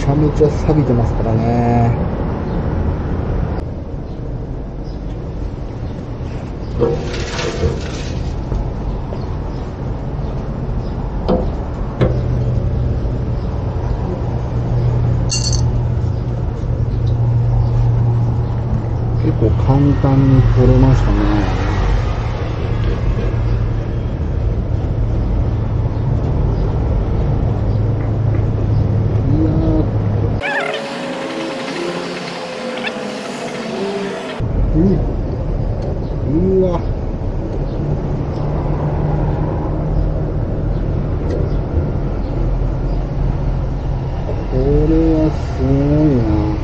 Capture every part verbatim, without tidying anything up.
ちゃめちゃ錆びてますからね。結構簡単に取れましたね。うん、うわ、これはすごいな。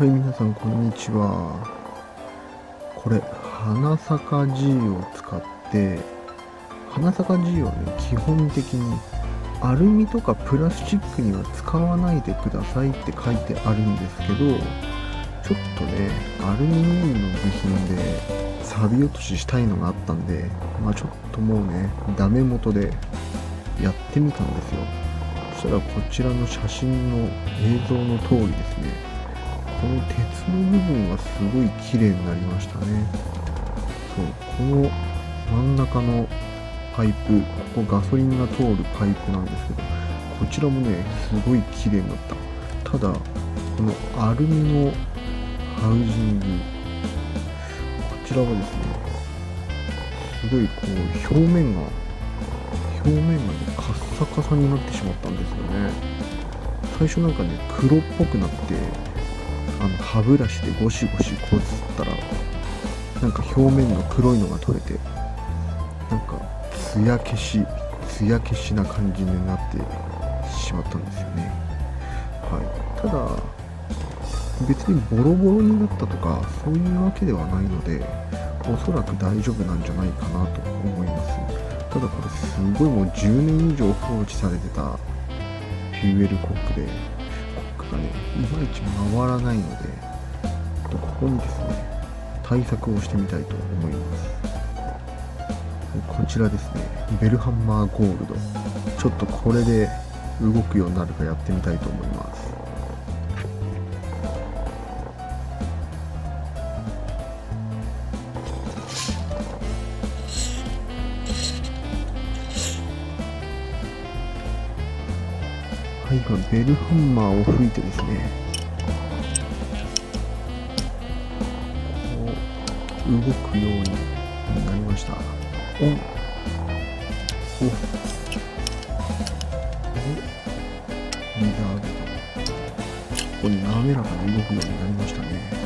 はい、皆さんこんにちは。これ花咲か G を使って、花咲か G はね、基本的にアルミとかプラスチックには使わないでくださいって書いてあるんですけど、ちょっとねアルミニウムの部品で錆び落とししたいのがあったんで、まあちょっともうねダメ元でやってみたんですよ。そしたらこちらの写真の映像の通りですね、この鉄の部分はすごい綺麗になりましたね。そう、この真ん中のパイプ、ここガソリンが通るパイプなんですけど、こちらもねすごい綺麗になった。ただこのアルミのハウジング、こちらはですねすごいこう表面が表面がねカッサカサになってしまったんですよね。最初なんかね黒っぽくなって、あの歯ブラシでゴシゴシこすったらなんか表面の黒いのが取れて、なんかツヤ消しツヤ消しな感じになってしまったんですよね。はい、ただ別にボロボロになったとかそういうわけではないので、おそらく大丈夫なんじゃないかなと思います。ただこれすごいもうじゅうねん以上放置されてたフューエルコックで、コックがねいまいち回らないので、ここにですね対策をしてみたいと思います。こちらですね、ベルハンマーゴールド、ちょっとこれで動くようになるかやってみたいと思います。はい、今ベルハンマーを吹いてですね、こう動くようになりました。おおおリザード、ここに滑らかに動くようになりましたね。